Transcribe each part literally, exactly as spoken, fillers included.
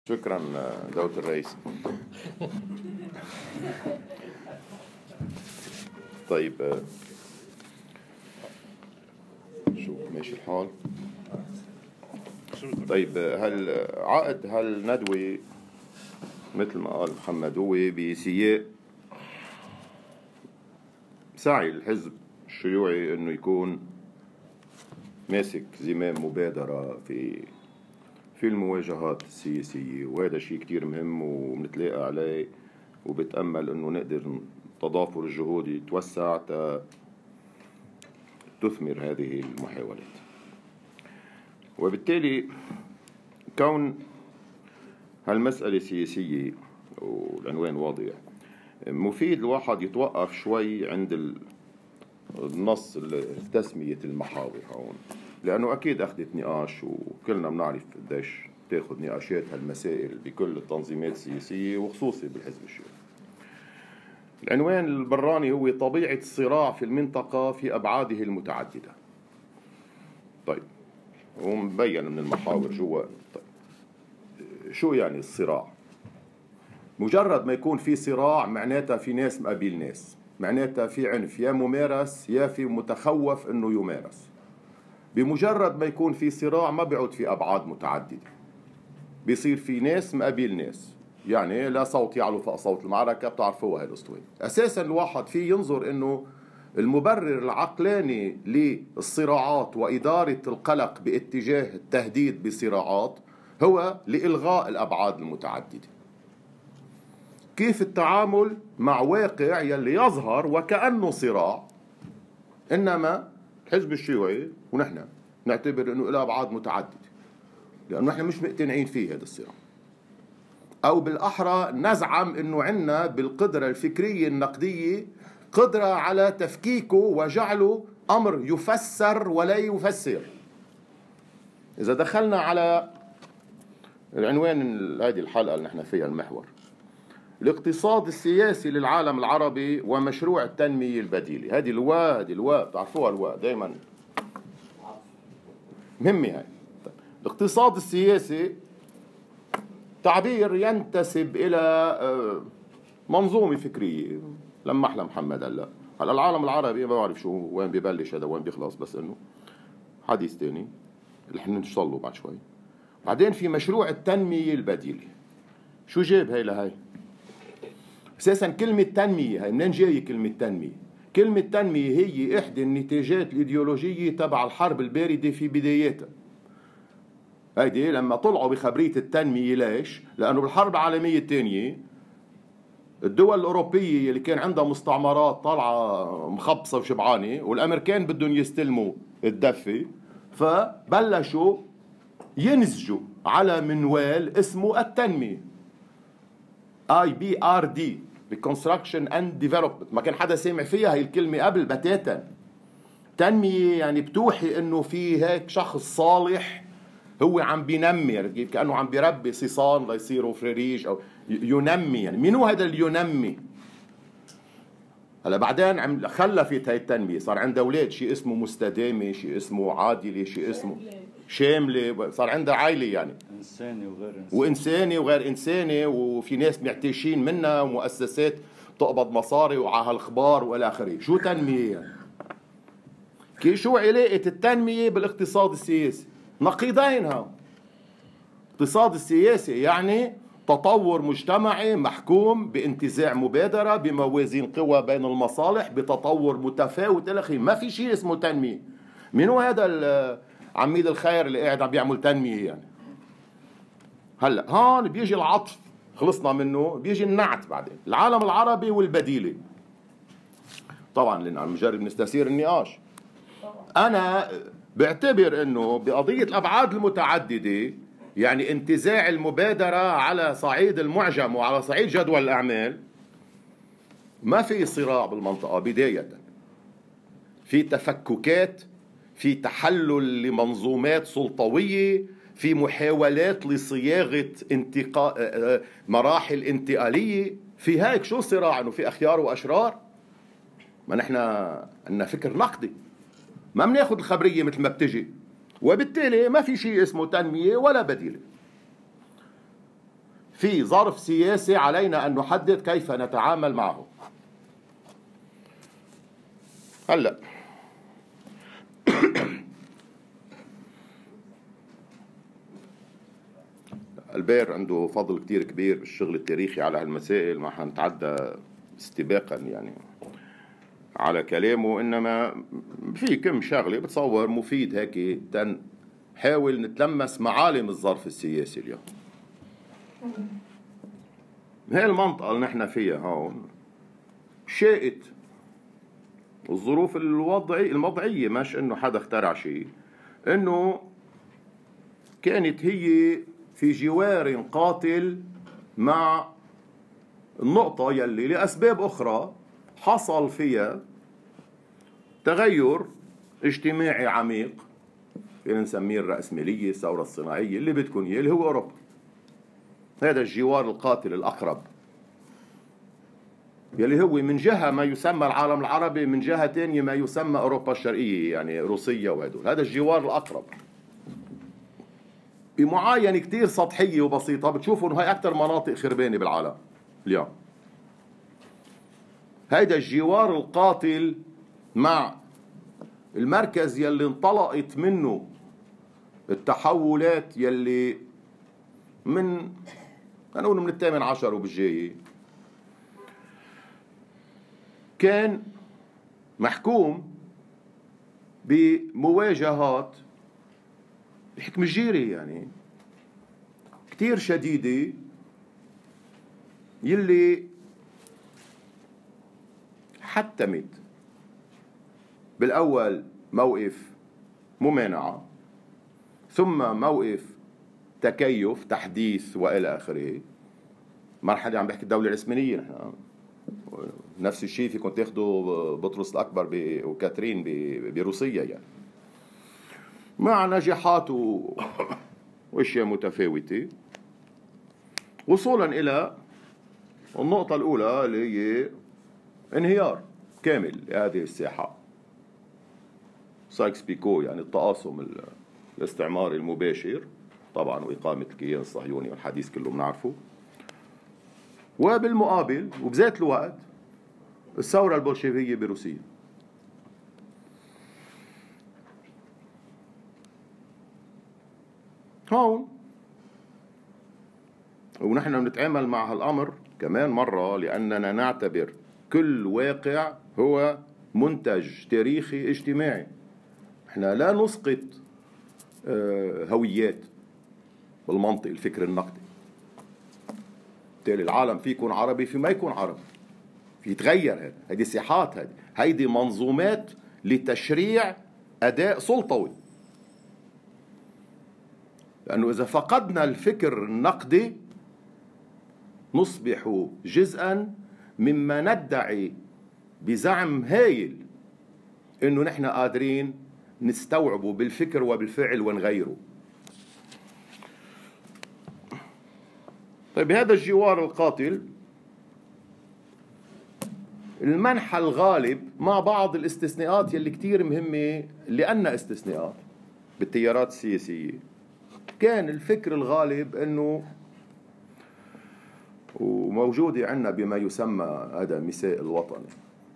شكرا دولة الرئيس. طيب شو ماشي الحال؟ طيب هل عقد هالندوة مثل ما قال محمد هو بسياق سعي الحزب الشيوعي انه يكون ماسك زمام مبادرة في في المواجهات السياسية، وهذا شيء كتير مهم وبنتلاقى عليه، وبتأمل انه نقدر تضافر الجهود يتوسع تثمر هذه المحاولات. وبالتالي كون هالمسألة سياسية والعنوان واضح، مفيد الواحد يتوقف شوي عند النص تسمية المحاور هون، لأنه أكيد أخذت نقاش وكلنا بنعرف قديش تاخذ نقاشات هالمسائل بكل التنظيمات السياسية وخصوصي بالحزب الشيوعي. العنوان البراني هو طبيعة الصراع في المنطقة في أبعاده المتعددة. طيب ومبين من المحاور جوا. طيب شو يعني الصراع؟ مجرد ما يكون في صراع معناتها في ناس مقابل ناس، معناتها في عنف يا ممارس يا في متخوف انه يمارس. بمجرد ما يكون في صراع ما بيعود في ابعاد متعدده، بيصير في ناس مقابل ناس، يعني لا صوت يعلو فوق صوت المعركه، بتعرفوها هاي الاسطوره. اساسا الواحد فيه ينظر انه المبرر العقلاني للصراعات واداره القلق باتجاه التهديد بصراعات هو لالغاء الابعاد المتعدده. كيف التعامل مع واقع يلي يظهر وكأنه صراع، إنما الحزب الشيوعي ونحن نعتبر إنه له أبعاد متعددة، لأنه نحن مش مقتنعين فيه هذا الصراع، أو بالأحرى نزعم إنه عنا بالقدرة الفكرية النقدية قدرة على تفكيكه وجعله أمر يفسر ولا يفسر. إذا دخلنا على العنوان هذه الحلقة اللي نحن فيها المحور، الاقتصاد السياسي للعالم العربي ومشروع التنمية البديلة. هذه الواء هذه الواء بتعرفوها، الواء دائما مهمة هاي. طيب. الاقتصاد السياسي تعبير ينتسب إلى منظومة فكرية لما أحلى محمد هلا هلا العالم العربي ما بعرف شو وين ببلش هذا وين بيخلص، بس إنه حديث تاني اللي احنا نوصل له بعد شوي. بعدين في مشروع التنمية البديلة. شو جاب هاي لهاي؟ اساسا كلمة تنمية هي منين جاية كلمة تنمية؟ كلمة تنمية هي احدى النتاجات الايديولوجية تبع الحرب الباردة في بداياتها. هيدي لما طلعوا بخبرية التنمية، ليش؟ لأنه بالحرب العالمية الثانية الدول الأوروبية اللي كان عندها مستعمرات طالعة مخبصة وشبعانة، والأمريكان بدهم يستلموا الدفة، فبلشوا ينسجوا على منوال اسمه التنمية، اي بي ار دي، Reconstruction and Development. ما كان حدا سامع فيها هي الكلمة قبل بتاتا. تنمية يعني بتوحي انه في هيك شخص صالح هو عم بينمي، كأنه عم بيربي صيصان ليصيروا فريريج او ينمي. يعني مين هو هذا اللي ينمي؟ هلا بعدين عم خلفت هاي التنمية، صار عندها اولاد، شيء اسمه مستدامة، شيء اسمه عادلة، شيء اسمه شاملة، صار عندها عائلة، يعني إنساني وغير إنساني وإنساني وغير إنساني، وفي ناس معتيشين منها ومؤسسات تقبض مصاري وعلى هالأخبار والى آخره. شو تنمية يعني؟ كي شو علاقة التنمية بالاقتصاد السياسي؟ نقيضينها. الاقتصاد السياسي يعني تطور مجتمعي محكوم بانتزاع مبادرة بموازين قوى بين المصالح بتطور متفاوت إلى آخره. ما في شيء اسمه تنمية. من هو هذا عميد الخير اللي قاعد عم بيعمل تنمية يعني؟ هلا هون بيجي العطف، خلصنا منه، بيجي النعت بعدين، العالم العربي والبديلة. طبعا لأن عم نجرب نستثير النقاش. أنا بعتبر إنه بقضية الأبعاد المتعددة، يعني انتزاع المبادرة على صعيد المعجم وعلى صعيد جدول الأعمال، ما في صراع بالمنطقة بداية. في تفككات، في تحلل لمنظومات سلطوية، في محاولات لصياغة انتقاء مراحل انتقالية. في هيك شو صراع؟ انه في اخيار واشرار؟ ما نحن عندنا فكر نقدي، ما بناخذ الخبرية مثل ما بتجي، وبالتالي ما في شيء اسمه تنمية ولا بديلة. في ظرف سياسي علينا أن نحدد كيف نتعامل معه. هلأ البير عنده فضل كتير كبير بالشغل التاريخي على هالمسائل، ما حنتعدى استباقا يعني على كلامه، إنما في كم شغلة بتصور مفيد هيك تنحاول نتلمس معالم الظرف السياسي اليوم. هاي المنطقة اللي نحن فيها هون شاءت الظروف الوضعية الوضعية، مش إنه حدا اخترع شيء، إنه كانت هي في جوار قاتل مع النقطة يلي لأسباب أخرى حصل فيها تغير اجتماعي عميق، فينا نسميه الرأسمالية، الثورة الصناعية، اللي بدكم إياه، اللي هو أوروبا. هذا الجوار القاتل الأقرب يلي هو من جهة ما يسمى العالم العربي، من جهة تانية ما يسمى أوروبا الشرقية، يعني روسيا وهدول. هذا الجوار الأقرب بمعاينة كتير سطحية وبسيطة بتشوفوا إنه هاي أكثر مناطق خربانة بالعالم اليوم. هيدا الجوار القاتل مع المركز يلي انطلقت منه التحولات يلي من نقول من الثامن عشر وبالجاي، كان محكوم بمواجهات الحكم الجيري يعني كتير شديدة، يلي حتمت بالأول موقف ممانعة، ثم موقف تكيف تحديث وإلى آخره. مرحلة عم بحكي الدولة العثمانية، نحن نفس الشيء فيكم تاخذوا بطرس الأكبر وكاترين بروسيا، يعني مع نجاحات واشياء متفاوتة، وصولا إلى النقطة الأولى اللي هي انهيار كامل لهذه الساحة، سايكس بيكو، يعني التقاسم الاستعماري المباشر طبعا، وإقامة الكيان الصهيوني والحديث كله بنعرفه. وبالمقابل وبذات الوقت الثورة البولشيفية بروسيا. هون ونحن بنتعامل مع هالأمر كمان مرة لأننا نعتبر كل واقع هو منتج تاريخي اجتماعي. احنا لا نسقط هويات بالمنطق الفكر النقدي. بالتالي العالم في يكون عربي، في ما يكون عربي، في يتغير. هذا هذه ساحات، هذه هيدي منظومات لتشريع أداء سلطوي. لأنه إذا فقدنا الفكر النقدي نصبح جزءا مما ندعي بزعم هايل إنه نحن قادرين نستوعبه بالفكر وبالفعل ونغيره. طيب بهذا الجوار القاتل المنحى الغالب مع بعض الاستثناءات يلي كتير مهمة، لأنها استثناءات بالتيارات السياسية، كان الفكر الغالب أنه، وموجودة عندنا بما يسمى هذا مساء الوطني،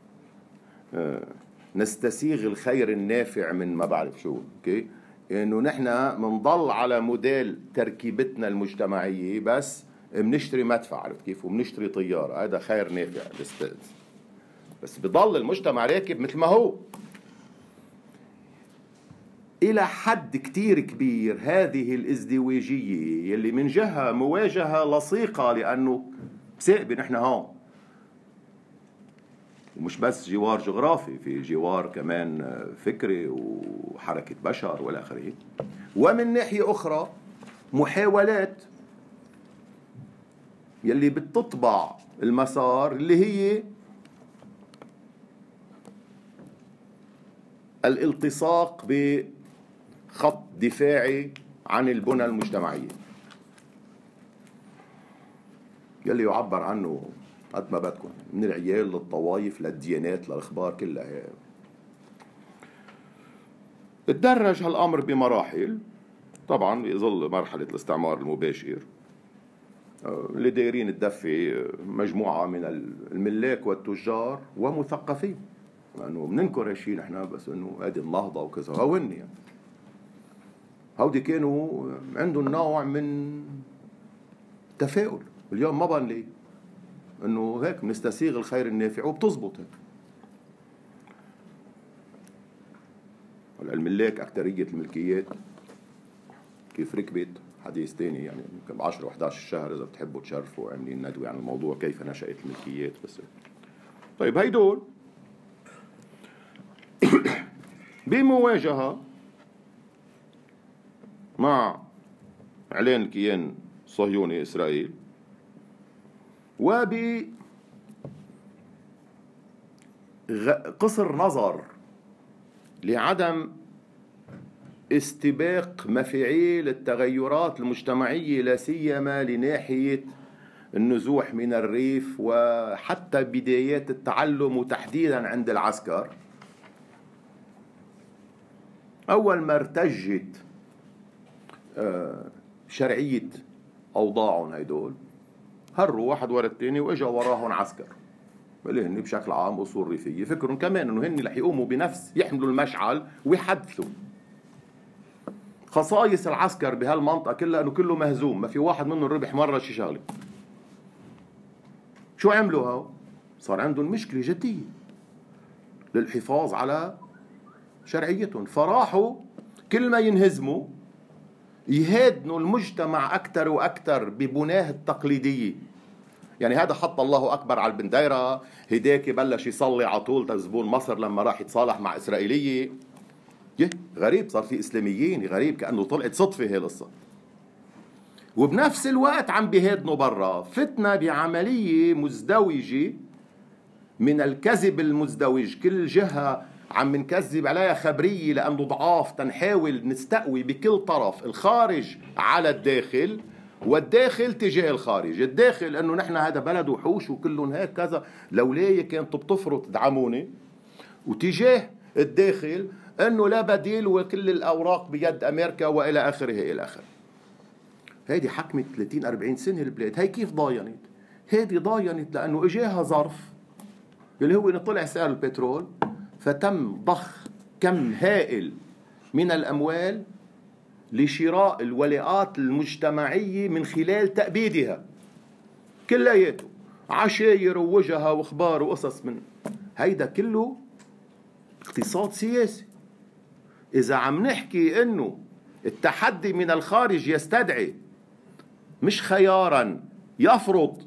نستسيغ الخير النافع من ما بعرف شو، اوكي، انه نحن منضل على موديل تركيبتنا المجتمعية، بس بنشتري مدفع، عرفت كيف، وبنشتري طيارة، هذا خير نافع بس بضل المجتمع راكب مثل ما هو. إلى حد كتير كبير هذه الازدواجية يلي من جهة مواجهة لصيقة، لأنه بسائبة نحن هون، ومش بس جوار جغرافي، في جوار كمان فكري وحركة بشر والى آخره، ومن ناحية أخرى محاولات يلي بتطبع المسار اللي هي الالتصاق بخط دفاعي عن البنى المجتمعية يلي يعبر عنه قد ما بدكم، من العيال للطوائف للديانات للأخبار كلها. تدرج هالأمر بمراحل، طبعا بظل مرحلة الاستعمار المباشر اللي دايرين الدفة مجموعة من الملاك والتجار ومثقفين، لأنه بننكر هالشيء نحن، بس إنه هذه النهضة وكذا هون يعني. هودي كانوا عندهم نوع من تفاؤل. اليوم ما بان لي إنه هيك بنستسيغ الخير النافع وبتزبط هيك. الملاك أكترية الملكيات كيف ركبت حديث تاني يعني، يمكن ب عشرة و إحدى عشر الشهر إذا بتحبوا تشرفوا عاملين ندوة عن الموضوع كيف نشأت الملكيات. بس طيب هيدول بمواجهة مع إعلان الكيان الصهيوني إسرائيل، وب قصر نظر لعدم استباق مفاعيل التغيرات المجتمعية، لا سيما لناحية النزوح من الريف وحتى بدايات التعلم وتحديدا عند العسكر. أول ما ارتجت شرعية أوضاعهم هيدول، هروا واحد ورا الثاني وإجا وراهم عسكر. اللي هن بشكل عام أصول ريفية فكرهم كمان إنه هن رح يقوموا بنفس، يحملوا المشعل ويحدثوا. خصائص العسكر بهالمنطقة كلها إنه كله مهزوم، ما في واحد منهم ربح مرة شي شغلة. شو عملوا هاو؟ صار عندهم مشكلة جدية للحفاظ على شرعيتهم، فراحوا كل ما ينهزموا يهادنوا المجتمع أكثر وأكثر ببناه التقليدية. يعني هذا حط الله أكبر على البنديرة، هداك بلش يصلي على طول زبون مصر لما راح يتصالح مع إسرائيلية. يه غريب، صار في إسلاميين، غريب كأنه طلعت صدفة هي القصة. وبنفس الوقت عم بيهادنوا برا، فتنا بعملية مزدوجة من الكذب المزدوج. كل جهة عم نكذب عليها خبرية لأنه ضعاف، تنحاول نستقوي بكل طرف الخارج على الداخل والداخل تجاه الخارج. الداخل انه نحن هذا بلد وحوش وكلهم هيك كذا، لولاي كانت بتفرط تدعموني. وتجاه الداخل انه لا بديل وكل الاوراق بيد امريكا والى اخره الى اخره. هيدي حكمت ثلاثين أربعين سنة البلاد. هي كيف ضاينت؟ هيدي ضاينت لانه اجاها ظرف اللي هو انه طلع سعر البترول، فتم ضخ كم هائل من الاموال لشراء الولاءات المجتمعية من خلال تأبيدها كلياته، عشاير ووجهها واخبار وقصص. من هيدا كله اقتصاد سياسي. إذا عم نحكي إنه التحدي من الخارج يستدعي مش خيارا يفرض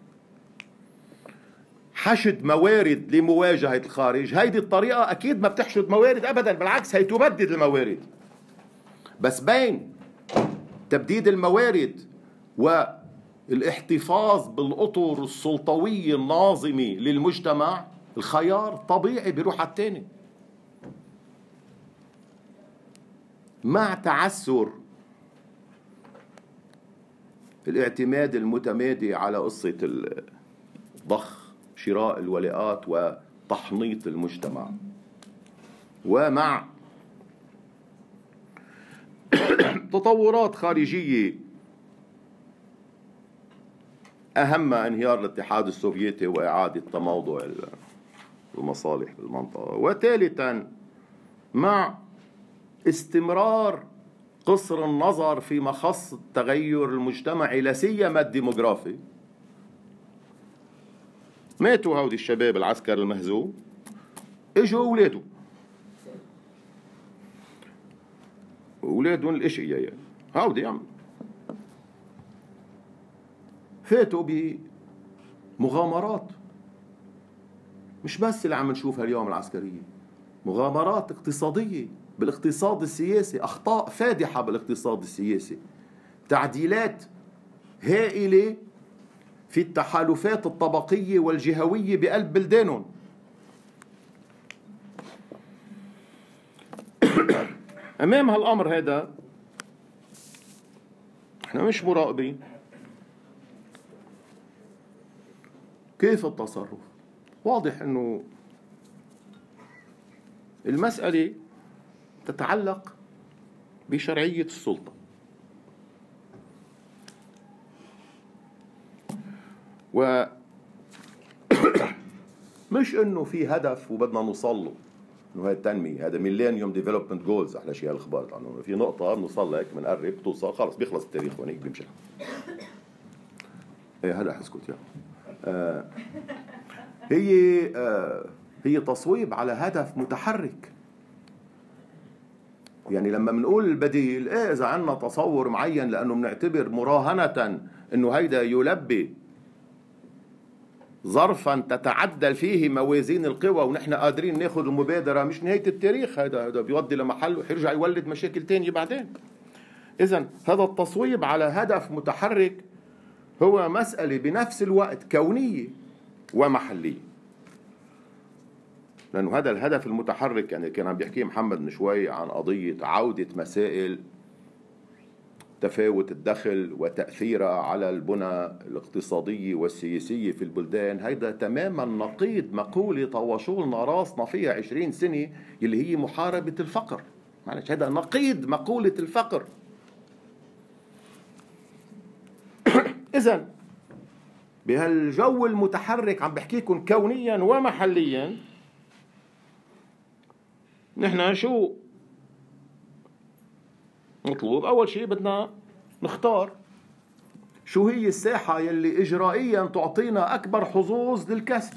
حشد موارد لمواجهة الخارج، هيدي الطريقة أكيد ما بتحشد موارد أبدا، بالعكس هي تبدد الموارد. بس بين تبديد الموارد والاحتفاظ بالأطر السلطوية الناظمة للمجتمع، الخيار طبيعي بيروح على التاني. مع تعسر الاعتماد المتمادي على قصة ضخ شراء الولاءات وتحنيط المجتمع، ومع تطورات خارجية أهمها انهيار الاتحاد السوفيتي وإعادة تموضع المصالح بالمنطقة، وثالثا مع استمرار قصر النظر في مخص التغير المجتمعي لا سيما الديموغرافي. ماتوا هودي الشباب العسكر المهزوم، اجوا اولاده، اولادهم الاشقياء يعني هودي عم فاتوا بمغامرات مش بس اللي عم نشوفها اليوم العسكرية، مغامرات اقتصادية بالاقتصاد السياسي، أخطاء فادحة بالاقتصاد السياسي، تعديلات هائلة في التحالفات الطبقية والجهوية بقلب بلدانهم. أمام هالأمر هذا احنا مش مراقبين. كيف التصرف؟ واضح انه المسألة تتعلق بشرعية السلطة. و مش انه في هدف وبدنا نوصل له، انه هي التنميه، هذا ميلينيوم ديفلوبمنت جولز، احلى شيء هالاخبار عنه، في نقطه بنوصل لك بنقرب توصل خلص بيخلص التاريخ وهيك بيمشي. ايه هلا حسكت يا آه هي آه هي تصويب على هدف متحرك. يعني لما بنقول البديل، ايه اذا عندنا تصور معين لانه بنعتبر مراهنه انه هيدا يلبي ظرفا تتعدل فيه موازين القوى ونحن قادرين ناخذ المبادره، مش نهايه التاريخ، هذا هذا بيودي لمحل وحيرجع يولد مشاكل تانية بعدين. اذا هذا التصويب على هدف متحرك هو مساله بنفس الوقت كونيه ومحليه. لانه هذا الهدف المتحرك يعني كان عم بيحكي محمد من شوي عن قضيه عوده مسائل تفاوت الدخل وتأثيرها على البنى الاقتصادية والسياسية في البلدان. هيدا تماما نقيض مقولة طوشولنا راسنا فيها عشرين سنة اللي هي محاربة الفقر. معلش هيدا نقيض مقولة الفقر. إذن بهالجو المتحرك عم بحكيكم كونيا ومحليا، نحن شو مطلوب؟ أول شيء بدنا نختار شو هي الساحة يلي إجرائيا تعطينا أكبر حظوظ للكسب.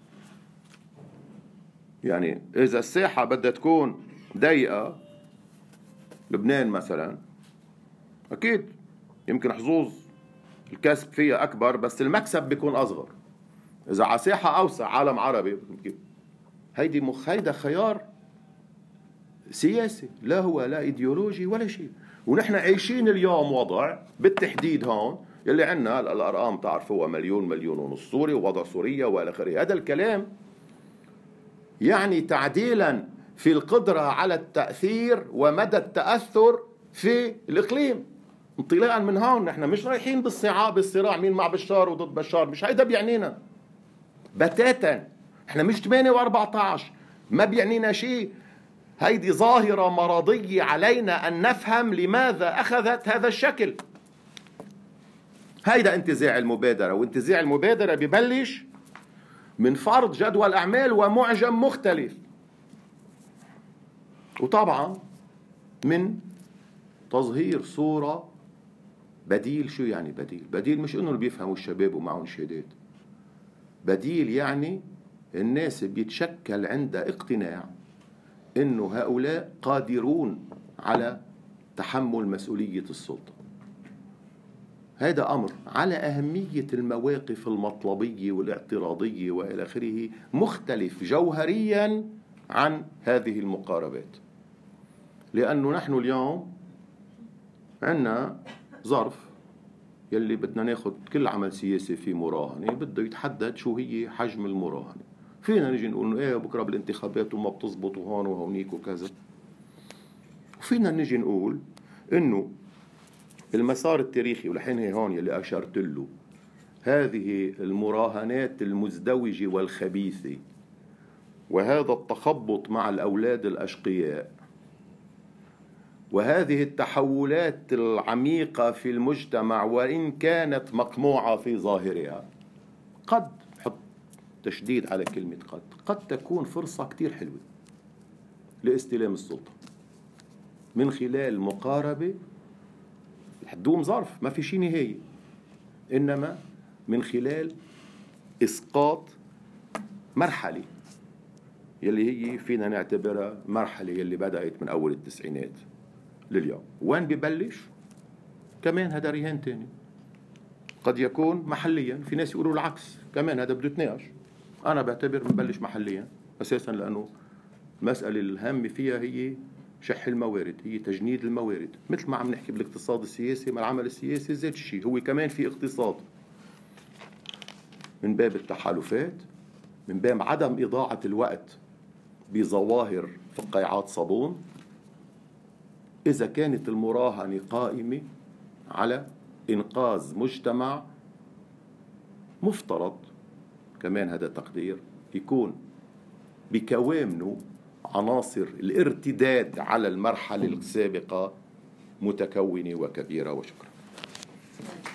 يعني إذا الساحة بدها تكون ضيقة، لبنان مثلا، أكيد يمكن حظوظ الكسب فيها أكبر بس المكسب بيكون أصغر. إذا على ساحة أوسع عالم عربي، هيدي مخ هيدا خيار سياسي، لا هو لا إيديولوجي ولا شيء. ونحن عايشين اليوم وضع بالتحديد هون يلي عنا الأرقام تعرفوها، مليون مليون ونص سوري ووضع سوريا وإلى آخره. هذا الكلام يعني تعديلا في القدرة على التأثير ومدى التأثر في الإقليم. انطلاقا من هون نحن مش رايحين بالصراع بالصراع مين مع بشار وضد بشار، مش هيدا بيعنينا بتاتا. احنا مش ثمانية وأربعة عشر، ما بيعنينا شيء. هيدي ظاهرة مرضية، علينا أن نفهم لماذا أخذت هذا الشكل. هيدا انتزاع المبادرة، وانتزاع المبادرة ببلش من فرض جدول أعمال ومعجم مختلف، وطبعا من تظهير صورة بديل. شو يعني بديل؟ بديل مش إنه اللي بيفهموا الشباب ومعهم شهادات. بديل يعني الناس بيتشكل عندها اقتناع إنه هؤلاء قادرون على تحمل مسؤولية السلطة. هذا أمر على أهمية المواقف المطلبية والاعتراضية وإلى آخره مختلف جوهريا عن هذه المقاربات. لأنه نحن اليوم عندنا ظرف يلي بدنا ناخد كل عمل سياسي في مراهنة بده يتحدد شو هي حجم المراهنة. فينا نجي نقول ايه بكره بالانتخابات وما بتزبط وهون وهونيك وكذا، وفينا نجي نقول انه المسار التاريخي، والحين هي هون يلي اشرت له، هذه المراهنات المزدوجة والخبيثة وهذا التخبط مع الأولاد الأشقياء وهذه التحولات العميقة في المجتمع وإن كانت مقموعة في ظاهرها، قد حط تشديد على كلمة قد قد تكون فرصة كتير حلوة لاستلام السلطة من خلال مقاربة حتدوم ظرف ما في شي نهاية، إنما من خلال إسقاط مرحلة يلي هي فينا نعتبرها مرحلة يلي بدأت من أول التسعينات لليوم. وين ببلش؟ كمان هذا رهان تاني، قد يكون محليا. في ناس يقولوا العكس كمان، هذا بده يتناقش. أنا بعتبر ببلش محليا أساسا، لأنه المسألة الهامة فيها هي شح الموارد، هي تجنيد الموارد. مثل ما عم نحكي بالاقتصاد السياسي، ما العمل السياسي ذات الشيء هو كمان في اقتصاد، من باب التحالفات، من باب عدم إضاعة الوقت بظواهر فقاعات صابون. إذا كانت المراهنة قائمة على إنقاذ مجتمع مفترض كمان، هذا تقدير، يكون بكوامنه عناصر الارتداد على المرحلة السابقة متكونة وكبيرة. وشكرا.